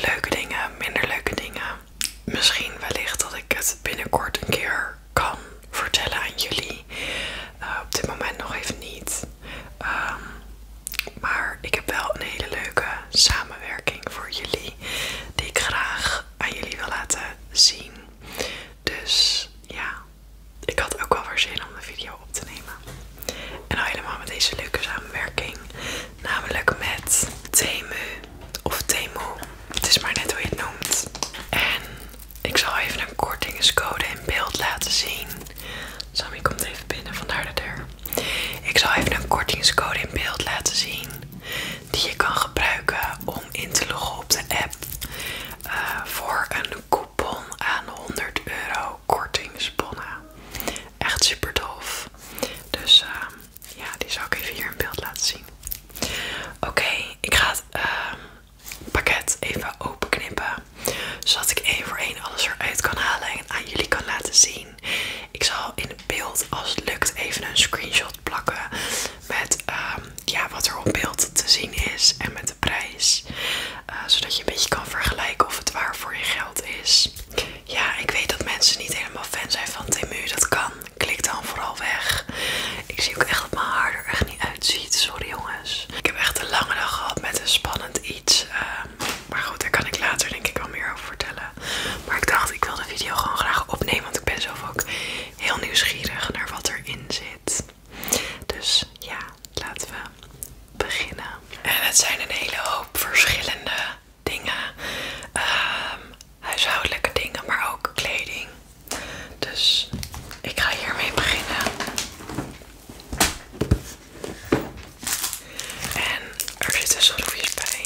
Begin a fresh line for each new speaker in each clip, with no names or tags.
leuke dingen, minder leuke dingen. Misschien wellicht dat ik het binnenkort een keer kan vertellen aan jullie. Op dit moment nog even niet. Maar ik heb wel een hele leuke samenwerking voor jullie. Die ik graag aan jullie wil laten zien. Dus ja, ik had ook wel weer zin om de video op te nemen. En al helemaal met deze leuke samenwerking. Namelijk met Temu. Of Temu. Het is maar net hoe je het noemt. En ik zal even een kortingscode in beeld laten zien. Sammy komt even binnen, vandaar de deur. Ik zal even een kortingscode in beeld laten zien. Die je kan gebruiken om in te loggen op de app. Voor een coupon aan €100 kortingsbonnen. Echt super tof. Dus ja, die zal ik even hier in beeld laten zien. Oké, ik ga het pakket even openknippen. Zodat ik één voor één alles eruit kan halen en aan jullie kan laten zien. Ik zal in het beeld, als het lukt, even een screenshot plakken. Met ja, wat er op beeld te zien is en met de prijs. Zodat je een beetje kan vergelijken of het waar voor je geld is. Ja, ik weet dat mensen niet helemaal fan zijn van Temu. Dat kan. Klik dan vooral weg. Ik zie ook echt dat mijn haar er echt niet uitziet. Sorry jongens. Ik heb echt een lange dag gehad met een spannend iets. Maar goed, daar kan ik later denk ik wel meer over vertellen. Maar ik dacht, ik wil de video gewoon graag opnemen. Want ik ben zelf ook heel nieuwsgierig naar wat erin zit. Dus ja, laten we beginnen. En het zijn een hele hoop verschillende dingen. Huishoudelijke dingen, maar ook kleding. Dus ik ga hiermee beginnen. En er zitten schroefjes bij.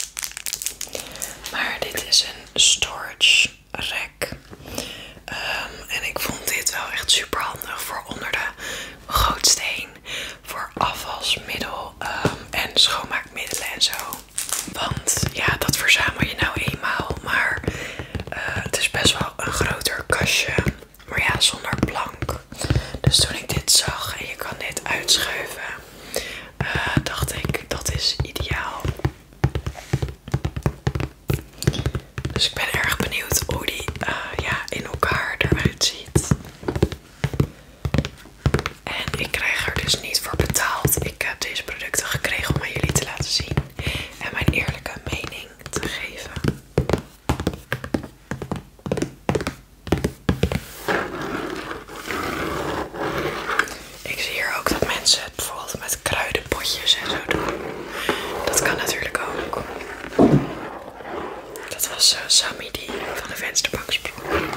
Maar dit is een storage rack. En ik vond dit wel echt super handig voor onder de gootsteen. Voor afwasmiddel en schoonmaakmiddelen en zo. Want ja, dat verzamel je nou eenmaal. Maar het is best wel een groter kastje. Maar ja, zonder plank. Dus toen ik dit zag en je kan dit uitschuiven, dacht ik, dat is ideaal. Dus ik ben erg benieuwd hoe die ja, in elkaar eruit ziet. En ik krijg er dus niet voor betaald. Ik heb deze producten gekregen om aan jullie te laten zien. En mijn eerlijke mening te geven. Ik zie hier ook dat mensen het bijvoorbeeld met kruidenpotjes en zo doen. Dat kan natuurlijk ook. Dat was Sammy die van de vensterbank sprong.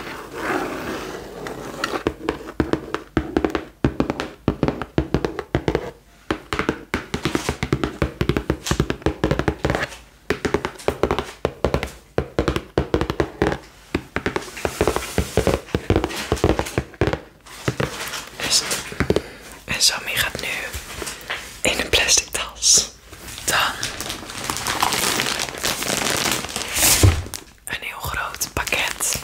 En Sammy gaat nu in een plastic tas. Dan een heel groot pakket.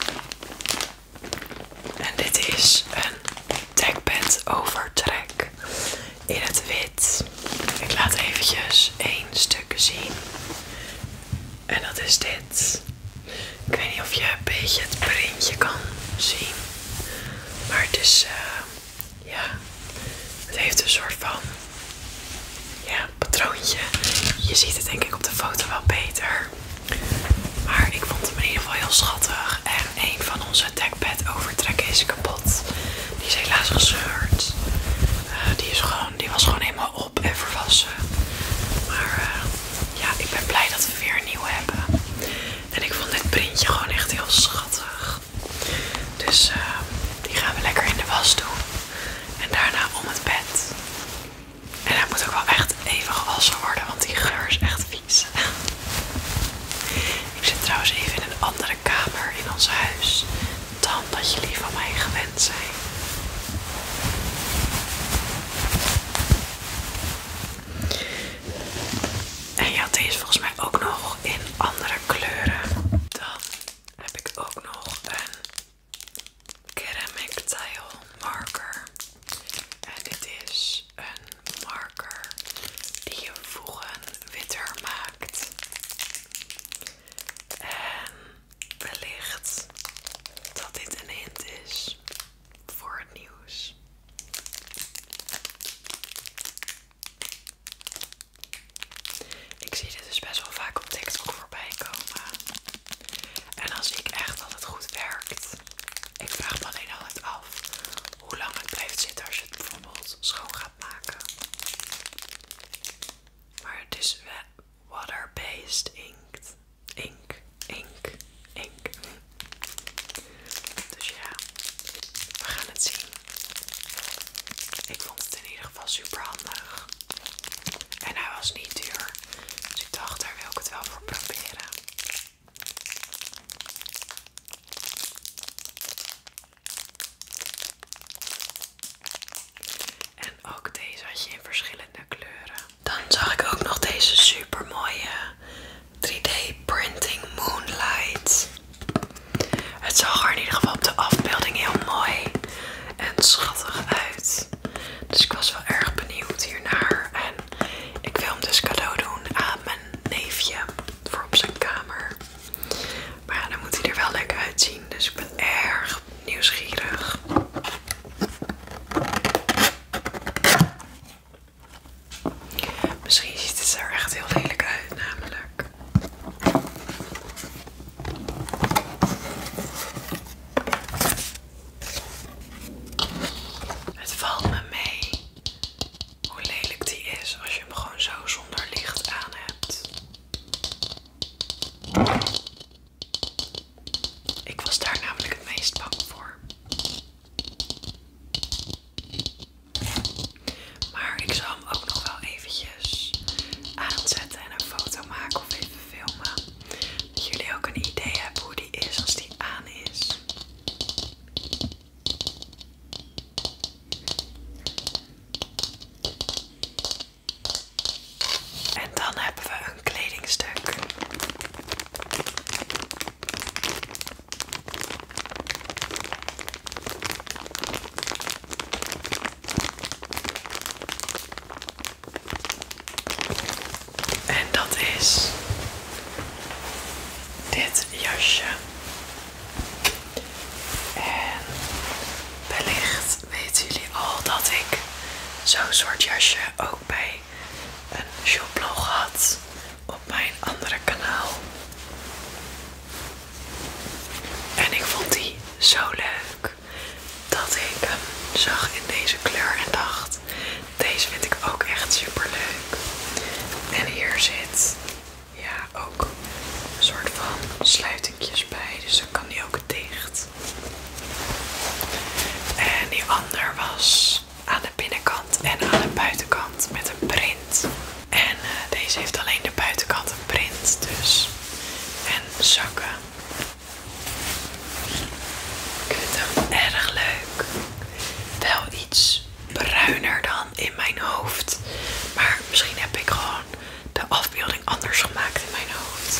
En dit is een dekbed overtrek in het wit. Ik laat eventjes één stuk zien. En dat is dit. Ik weet niet of je een beetje het printje kan zien. Maar het is, ja, het heeft een soort van, ja, patroontje. Je ziet het denk ik op de foto wel beter. Maar ik vond hem in ieder geval heel schattig. En een van onze dekbed overtrekken is kapot. Die is helaas gescheurd. Die was gewoon helemaal op en verwassen. Maar ja, ik ben blij dat we weer een nieuwe hebben. En ik vond dit printje gewoon echt heel schattig. Dus die gaan we lekker in de was doen. En daarna om het bed. En hij moet ook wel echt even gewassen worden, want die geur is echt vies. Ik zit trouwens even in een andere kamer in ons huis dan dat jullie van mij gewend zijn. En je had deze volgens mij ook nog in andere kleuren. Dan heb ik ook nog een ceramic tile marker. En dit is een marker die je voegen witter maakt. En was daar namelijk het meest bang voor. Maar ik zal hem ook nog wel eventjes aanzetten en een foto maken of even filmen. Dat jullie ook een idee hebben hoe die is als die aan is. En dan hebben we een kledingstuk. En dat is dit jasje. En wellicht weten jullie al dat ik zo'n soort jasje ook bij een shoplog had op mijn andere kanaal. En ik vond die zo leuk dat ik hem zag in deze kleur en dacht, deze vind ik ook echt super leuk. En hier zit ja ook een soort van sluitingjes bij, dus dan kan die ook dicht. En die ander was aan de binnenkant en aan de buitenkant met een print. En deze heeft alleen de buitenkant een print dus. En zakken. Ik vind hem erg leuk. Wel iets bruiner dan in mijn hoofd. Maar misschien heb ik gewoon de afbeelding anders gemaakt in mijn hoofd.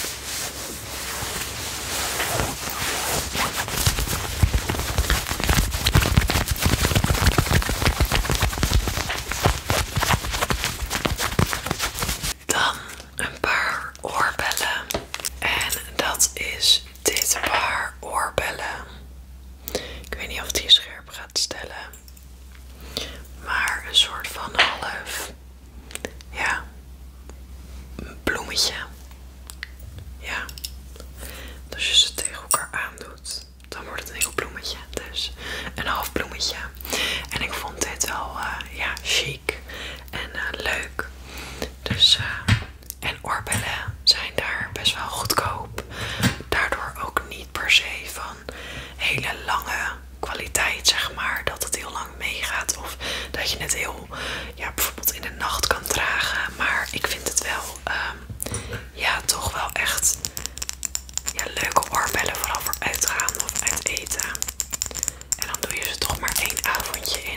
Dan een paar oorbellen. En dat is dit paar oorbellen. Ik weet niet of die scherp gaat stellen. Maar een soort van half. Ja. Een bloemetje. Ja. Dus als je ze tegen elkaar aandoet, dan wordt het een heel bloemetje. Dus een half bloemetje. En ik vond dit wel ja, chic en leuk. Dus en oorbellen zijn daar best wel goedkoop. Daardoor ook niet per se van hele lange kwaliteit, zeg maar. Dat het heel lang meegaat. Of dat je het heel, ja, bijvoorbeeld in de nacht kan dragen. Maar ik vind het wel, ja, toch wel echt ja, leuke oorbellen. Vooral voor uitgaan of uit eten. En dan doe je ze toch maar 1 avondje in.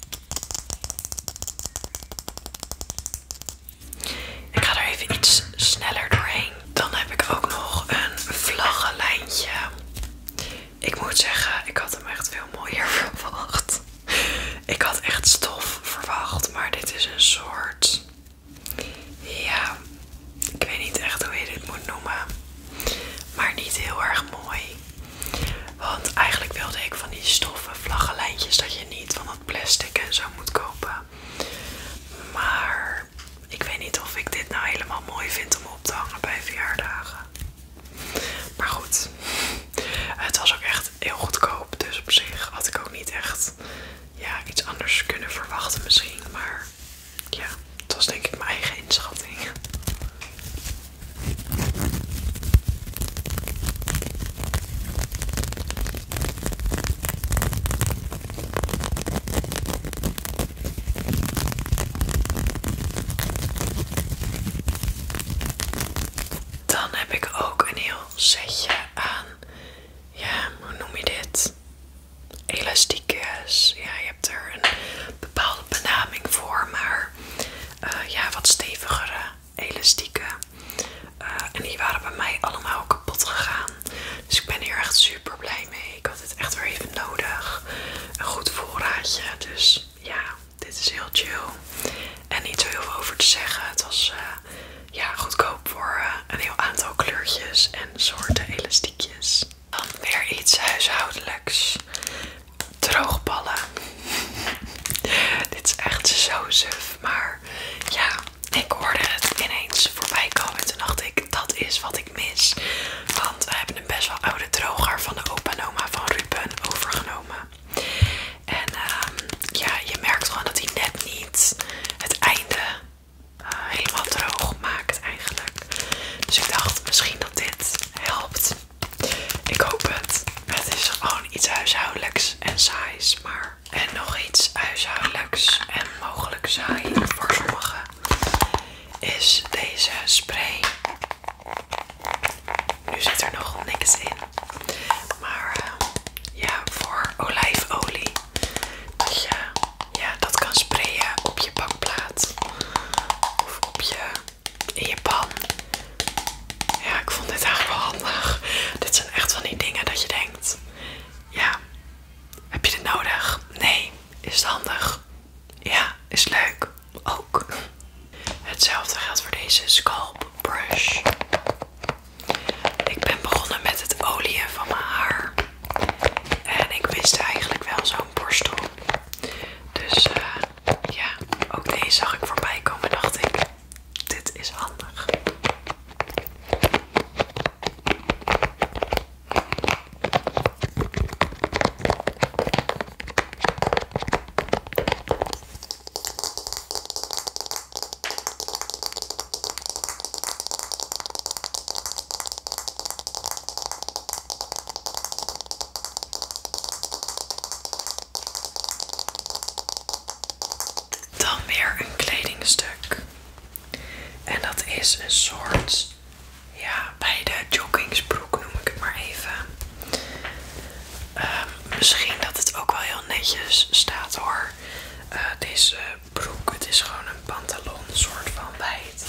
Ik ga er even iets sneller doorheen. Dan heb ik ook nog een vlaggenlijntje. Ik moet zeggen, ik had hem echt veel mooier verwacht. Ik had echt stof verwacht, maar dit is een soort, ja, ik weet niet echt hoe je dit moet noemen. Maar niet heel erg mooi. Want eigenlijk wilde ik van die stoffen vlaggenlijntjes dat je niet van dat plastic en zo moet kopen. Maar ik weet niet of ik dit nou helemaal mooi vind om op te hangen bij verjaardagen. Maar goed, het was ook echt heel goedkoop. Dus op zich had ik ook niet echt ja, iets anders kunnen verwachten misschien. Maar ja, het was denk ik mijn eigen inschatting. Dan heb ik ook een heel setje aan, ja, hoe noem je dit? Elastiekjes. Ja, je hebt er een bepaalde benaming voor, maar ja, wat stevigere elastieken. En die waren bij mij allemaal kapot gegaan. Dus ik ben hier echt super blij mee. Ik had het echt weer even nodig. Een goed voorraadje. Dus ja, dit is heel chill. En niet zo heel veel over te zeggen. Het was ja, goedkoop voor een heel aantal kleurtjes en soorten elastiekjes. Dan weer iets huishoudelijks. Droogballen. Dit is echt zo suf. Maar ja, ik hoorde het ineens voorbij komen. Toen dacht ik, dat is wat ik mis. Want we hebben een best wel oude droger van de opa en oma van Ruben overgenomen. En ja, je merkt gewoon dat hij net niet het einde helemaal droog maakt eigenlijk. Dus ik dacht misschien dat dit helpt. Ik hoop het. Het is een soort, ja, bij de joggingsbroek noem ik het maar even. Misschien dat het ook wel heel netjes staat hoor. Deze broek, het is gewoon een pantalon, soort van wijd.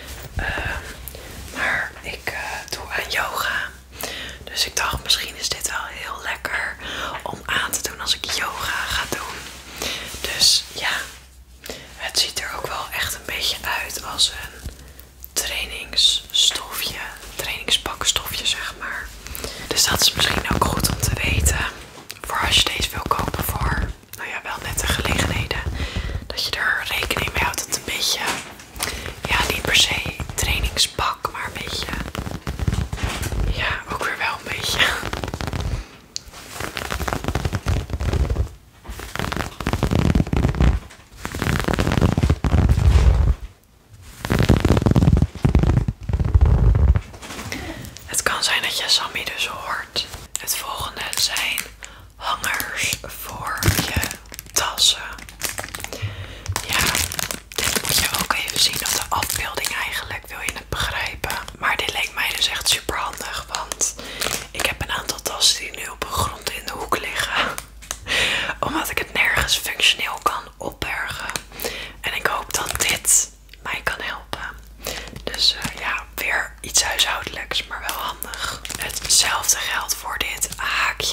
Maar ik doe aan yoga. Dus ik dacht, misschien is dit wel heel lekker om aan te doen als ik yoga ga doen. Dus ja, het ziet er ook wel echt een beetje uit als een trainingsstofje, trainingspakstofje zeg maar. Dus dat is misschien ook goed om te weten. Voor als je deze wil kopen voor, nou ja, wel nette gelegenheden. Dat je er rekening mee houdt dat het een beetje, ja, niet per se trainingspak, maar een beetje, ja, ook weer wel een beetje. Het kan zijn dat je Sammy dus hoort. Het volgende zijn hangers voor je tassen. Ja, dit moet je ook even zien op de afbeelding eigenlijk, wil je het begrijpen. Maar dit leek mij dus echt super handig, want ik heb een aantal tassen die nu op de grond in de hoek liggen. Omdat ik het nergens functioneel kan opbergen. En ik hoop dat dit mij kan helpen. Dus ja, weer iets huishoudelijks, maar wel handig. Hetzelfde geldt voor dit haakje.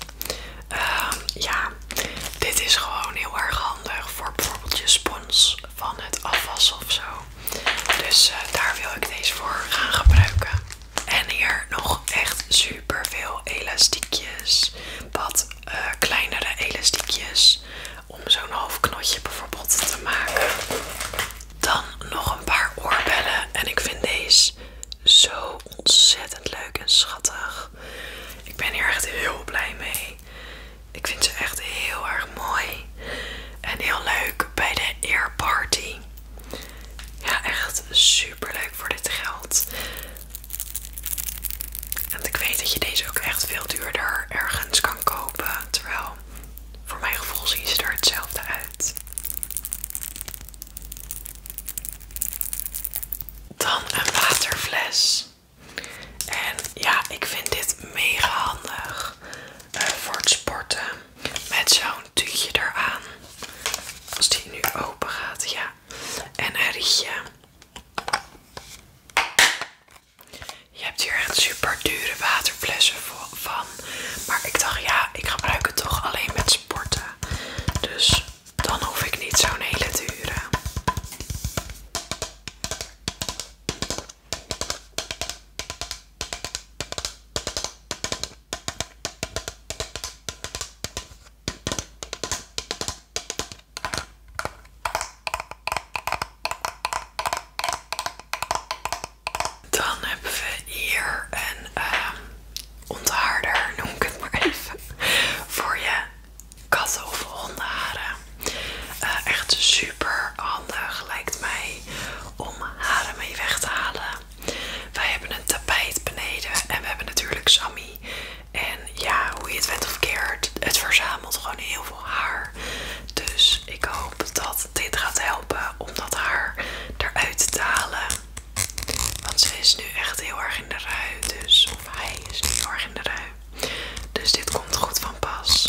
Ja, dit is gewoon heel erg handig voor bijvoorbeeld je spons van het afwassen of zo. Dus daar wil ik deze voor gaan gebruiken. En hier nog echt super veel elastiekjes. Wat kleinere elastiekjes. Om zo'n half knotje bijvoorbeeld te maken. Dan nog een paar oorbellen. En ik vind deze zo ontzettend leuk en schattig. Ik ben hier echt heel blij mee. Ik vind ze echt heel erg mooi. En heel leuk bij de earparty. Ja, echt super leuk voor dit geld. En ik weet dat je deze ook echt veel duurder ergens kan kopen. Terwijl, voor mijn gevoel zien ze er hetzelfde uit. Dan een waterfles. En ja, ik vind dit mega handig voor het sporten. Met zo'n tuutje eraan. Als die nu open gaat, ja. En een rietje. Je hebt hier echt super dure waterflessen van. Maar ik dacht, ja, ik gebruik het toch alleen met sporten. Dus dan hoef ik niet zo'n hele dure. Dan hebben we hier een onthaarder, noem ik het maar even, voor je katten of hondenharen. Echt super handig lijkt mij om haren mee weg te halen. Wij hebben een tapijt beneden en we hebben natuurlijk Sammy. En ja, hoe je het went of keert, het verzamelt gewoon heel veel haar. Dus ik hoop dat dit gaat helpen om dat haar eruit te halen. Want ze is nu echt heel erg in de rui. Dus, of hij is nu heel erg in de rui. Dus dit komt goed van pas.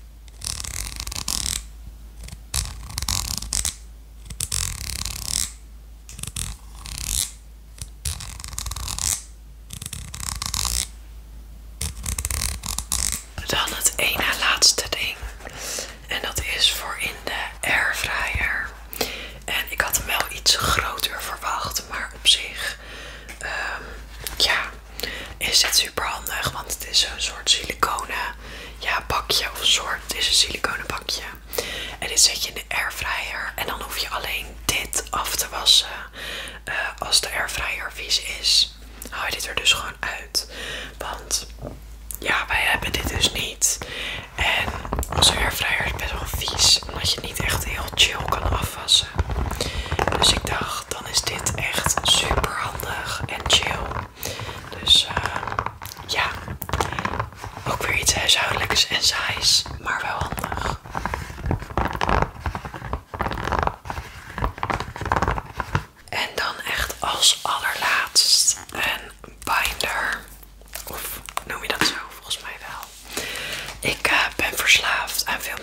Dan het ene laatste ding. En dat is voor in de airfryer. En ik had hem wel iets groter verwacht. Maar op zich, ja, is dit super handig. Want het is zo'n soort siliconen, ja, bakje of soort. Het is een siliconen bakje. En dit zet je in de airfryer. En dan hoef je alleen dit af te wassen. Als de airfryer vies is, haal je dit er dus gewoon uit. Want ja, wij hebben dit dus niet. En onze airfryer is best wel vies. Omdat je het niet echt heel chill kan afwassen. Dus ik dacht, dan is dit echt super handig en chill. Dus ja, ook weer iets huishoudelijks en saais, maar wel handig. En dan echt als aller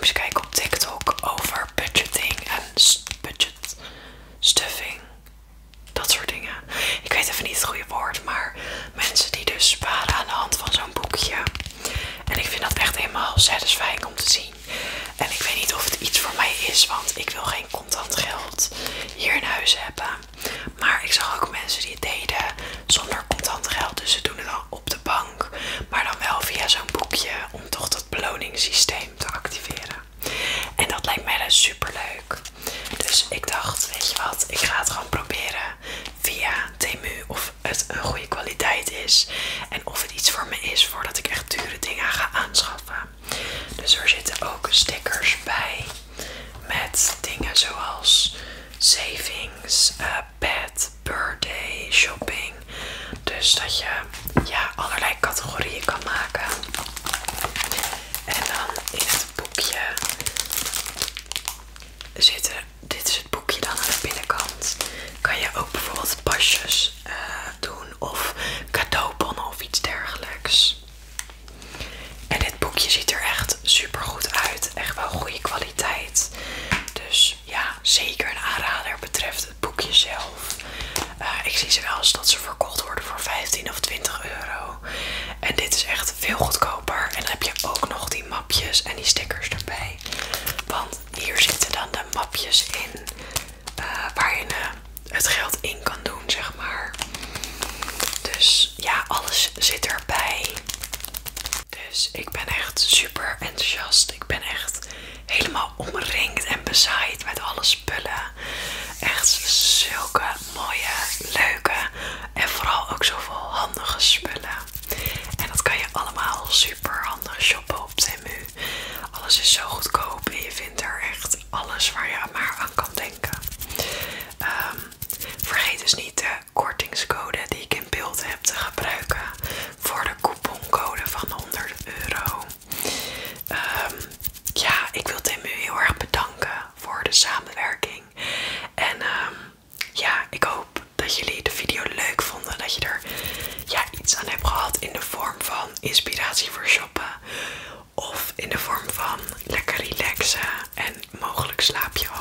filmpjes kijken op TikTok over budgeting en budget stuffing. Dat soort dingen. Ik weet even niet het goede woord, maar mensen die dus sparen aan de hand van zo'n boekje. En ik vind dat echt helemaal satisfying om te zien. En ik weet niet of het iets voor mij is, want ik wil geen contant geld hier in huis hebben. Maar ik zag ook mensen die het deden zonder contant geld. Dus ze doen het al op de bank, maar dan wel via zo'n boekje om toch dat beloningssysteem te activeren. En dat lijkt mij dus super leuk. Dus ik dacht, weet je wat, ik ga het gewoon proberen via Temu of het een goede kwaliteit is. En of het iets voor me is voordat ik echt dure dingen ga aanschaffen. Dus er zitten ook stickers bij met dingen zoals savings, bed, birthday, shopping. Dus dat je allerlei categorieën kan maken. En dan in het boekje dit is het boekje dan aan de binnenkant. Kan je ook bijvoorbeeld pasjes doen of cadeaubonnen of iets dergelijks. En dit boekje ziet er echt super goed uit. Echt wel goede kwaliteit. Dus ja, zeker een aanrader betreft het boekje zelf. Ik zie ze wel eens dat ze verkocht worden voor 15 of 20 euro. En dit is echt veel goedkoper. En dan heb je ook nog die mapjes en die stickers erbij. Want hier zitten dan de mapjes in waar je het geld in kan doen, zeg maar. Dus ja, alles zit erbij. Dus ik ben echt super enthousiast. Ik ben echt helemaal omringd en bezaaid met alle spullen. Echt zulke mooie, leuke en vooral ook zoveel handige spullen. En dat kan je allemaal super handig shoppen op Temu. Alles is zo goedkoop en je vindt er echt alles waar je maar aan kan denken. Vergeet dus niet de kortingscode die ik in beeld heb te gebruiken voor de couponcode van 100 euro. Ja, ik wil Temu heel erg bedanken voor de samenwerking. En ja, ik hoop dat jullie de video leuk vonden. Dat je er iets aan hebt gehad in de vorm van inspiratie voor shoppen. Of in de vorm van lekker relaxen. En mogelijk slaap je